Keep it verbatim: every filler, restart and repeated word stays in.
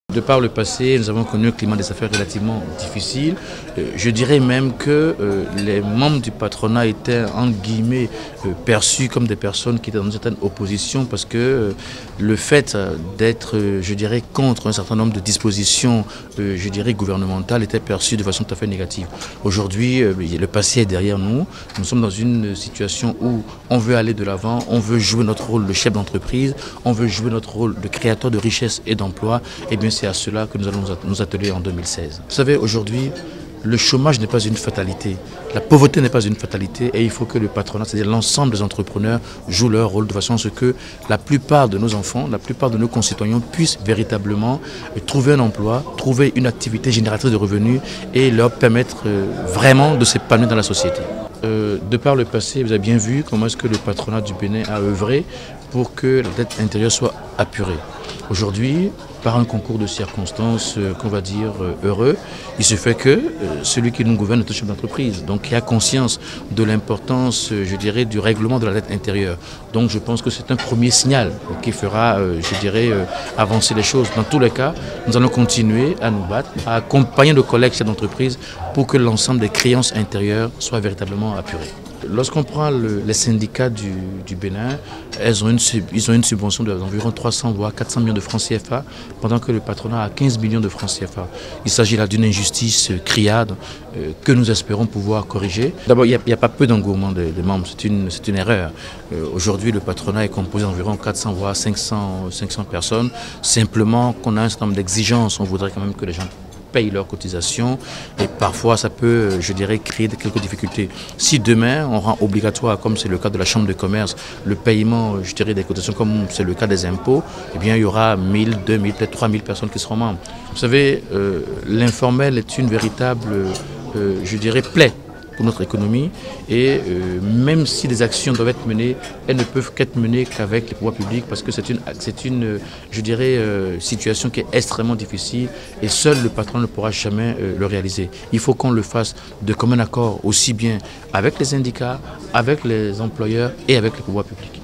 De par le passé, nous avons connu un climat des affaires relativement difficile. Je dirais même que les membres du patronat étaient en guillemets perçus comme des personnes qui étaient dans une certaine opposition parce que le fait d'être, je dirais, contre un certain nombre de dispositions, je dirais, gouvernementales était perçu de façon tout à fait négative. Aujourd'hui, le passé est derrière nous. Nous sommes dans une situation où on veut aller de l'avant, on veut jouer notre rôle de chef d'entreprise, on veut jouer notre rôle de créateur de richesse et d'emploi. Et bien, c'est à cela que nous allons nous atteler en deux mille seize. Vous savez, aujourd'hui, le chômage n'est pas une fatalité, la pauvreté n'est pas une fatalité et il faut que le patronat, c'est-à-dire l'ensemble des entrepreneurs, jouent leur rôle de façon à ce que la plupart de nos enfants, la plupart de nos concitoyens puissent véritablement trouver un emploi, trouver une activité génératrice de revenus et leur permettre vraiment de s'épanouir dans la société. Euh, de par le passé, vous avez bien vu comment est-ce que le patronat du Bénin a œuvré pour que la dette intérieure soit apurée. Aujourd'hui, par un concours de circonstances euh, qu'on va dire euh, heureux, il se fait que euh, celui qui nous gouverne est un chef d'entreprise, donc qui a conscience de l'importance, euh, je dirais, du règlement de la dette intérieure. Donc je pense que c'est un premier signal qui fera, euh, je dirais, euh, avancer les choses. Dans tous les cas, nous allons continuer à nous battre, à accompagner nos collègues chefs d'entreprise pour que l'ensemble des créances intérieures soient véritablement apurées. Lorsqu'on prend le, les syndicats du, du Bénin, elles ont une, ils ont une subvention d'environ trois cents voire quatre cents millions de francs C F A, pendant que le patronat a quinze millions de francs C F A. Il s'agit là d'une injustice criarde euh, que nous espérons pouvoir corriger. D'abord, il n'y a, a pas peu d'engouement des de membres, c'est une, c'est une erreur. Euh, Aujourd'hui, le patronat est composé d'environ quatre cents voire cinq cents, cinq cents personnes. Simplement qu'on a un certain nombre d'exigences, on voudrait quand même que les gens payent leurs cotisations et parfois ça peut, je dirais, créer quelques difficultés. Si demain on rend obligatoire, comme c'est le cas de la Chambre de commerce, le paiement, je dirais, des cotisations comme c'est le cas des impôts, eh bien il y aura mille, deux mille, peut-être trois mille personnes qui seront membres. Vous savez, euh, l'informel est une véritable, euh, je dirais, plaie pour notre économie et euh, même si des actions doivent être menées, elles ne peuvent qu'être menées qu'avec les pouvoirs publics parce que c'est une, c'est une, je dirais, euh, situation qui est extrêmement difficile et seul le patron ne pourra jamais euh, le réaliser. Il faut qu'on le fasse de commun accord aussi bien avec les syndicats, avec les employeurs et avec les pouvoirs publics.